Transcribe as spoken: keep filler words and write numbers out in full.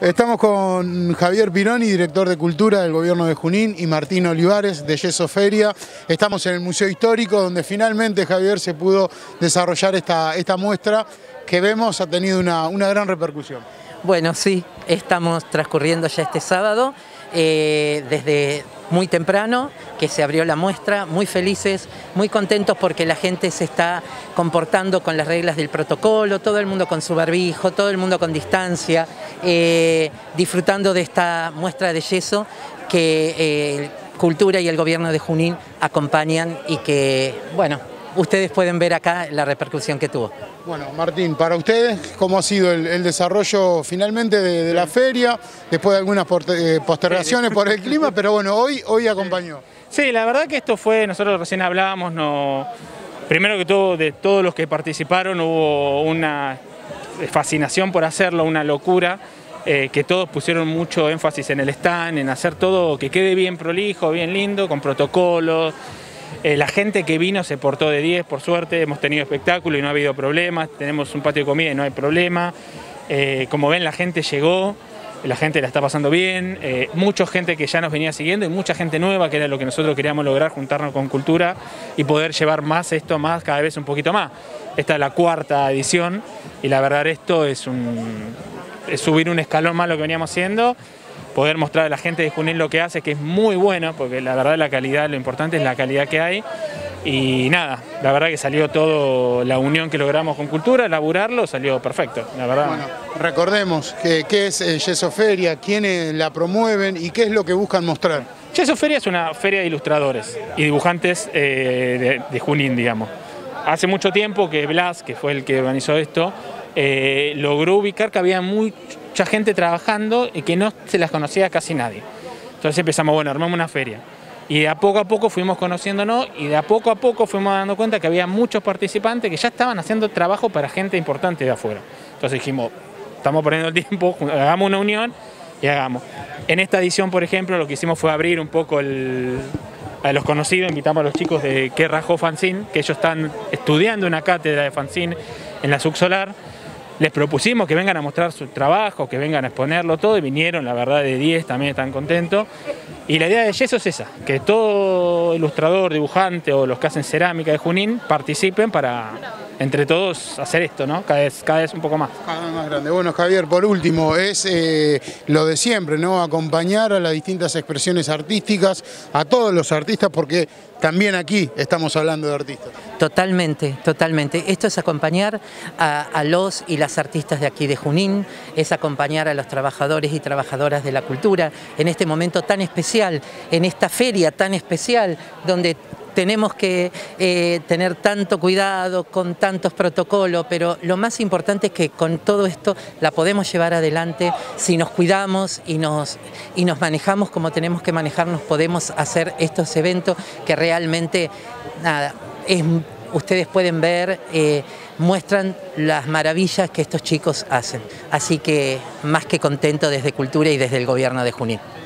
Estamos con Javier Pironi, director de Cultura del Gobierno de Junín, y Martín Olivares, de Yeso Feria. Estamos en el Museo Histórico, donde finalmente, Javier, se pudo desarrollar esta, esta muestra que vemos ha tenido una, una gran repercusión. Bueno, sí, estamos transcurriendo ya este sábado, eh, desde muy temprano que se abrió la muestra, muy felices, muy contentos porque la gente se está comportando con las reglas del protocolo, todo el mundo con su barbijo, todo el mundo con distancia, eh, disfrutando de esta muestra de yeso que eh, Cultura y el Gobierno de Junín acompañan y que, bueno, ustedes pueden ver acá la repercusión que tuvo. Bueno, Martín, para ustedes, ¿cómo ha sido el, el desarrollo finalmente de, de la feria? Después de algunas postergaciones por el clima, pero bueno, hoy, hoy acompañó. Sí, la verdad que esto fue, nosotros recién hablábamos, no, primero que todo, de todos los que participaron hubo una fascinación por hacerlo, una locura. Eh, que todos pusieron mucho énfasis en el stand, en hacer todo que quede bien prolijo, bien lindo, con protocolos. Eh, la gente que vino se portó de diez, por suerte, hemos tenido espectáculo y no ha habido problemas, tenemos un patio de comida y no hay problema. Eh, como ven, la gente llegó, la gente la está pasando bien, eh, mucha gente que ya nos venía siguiendo y mucha gente nueva, que era lo que nosotros queríamos lograr, juntarnos con Cultura y poder llevar más esto, más cada vez un poquito más. Esta es la cuarta edición y la verdad esto es, un, es subir un escalón más lo que veníamos haciendo. Poder mostrar a la gente de Junín lo que hace, que es muy bueno, porque la verdad la calidad, lo importante es la calidad que hay. Y nada, la verdad que salió todo, la unión que logramos con Cultura, laburarlo, salió perfecto, la verdad. Bueno, recordemos que, qué es eh, Yeso Feria, quiénes la promueven y qué es lo que buscan mostrar. Yeso Feria es una feria de ilustradores y dibujantes eh, de, de Junín, digamos. Hace mucho tiempo que Blas, que fue el que organizó esto, eh, logró ubicar que había muy mucha gente trabajando y que no se las conocía casi nadie. Entonces empezamos, bueno, armamos una feria. Y de a poco a poco fuimos conociéndonos y de a poco a poco fuimos dando cuenta que había muchos participantes que ya estaban haciendo trabajo para gente importante de afuera. Entonces dijimos, estamos poniendo el tiempo, hagamos una unión y hagamos. En esta edición, por ejemplo, lo que hicimos fue abrir un poco el, a los conocidos, invitamos a los chicos de Que Rajó Fanzine, que ellos están estudiando una cátedra de fanzine en la Subsolar. Les propusimos que vengan a mostrar su trabajo, que vengan a exponerlo todo y vinieron, la verdad, de diez, también están contentos. Y la idea de Yeso es esa, que todo ilustrador, dibujante o los que hacen cerámica de Junín participen para, entre todos, hacer esto, ¿no? Cada vez, cada vez un poco más. Cada vez más grande. Bueno, Javier, por último, es eh, lo de siempre, ¿no? Acompañar a las distintas expresiones artísticas, a todos los artistas, porque también aquí estamos hablando de artistas. Totalmente, totalmente. Esto es acompañar a, a los y las artistas de aquí de Junín, es acompañar a los trabajadores y trabajadoras de la cultura en este momento tan especial, en esta feria tan especial, donde tenemos que eh, tener tanto cuidado, con tantos protocolos, pero lo más importante es que con todo esto la podemos llevar adelante. Si nos cuidamos y nos, y nos manejamos como tenemos que manejarnos, podemos hacer estos eventos que realmente, nada, es, ustedes pueden ver, eh, muestran las maravillas que estos chicos hacen. Así que más que contento desde Cultura y desde el Gobierno de Junín.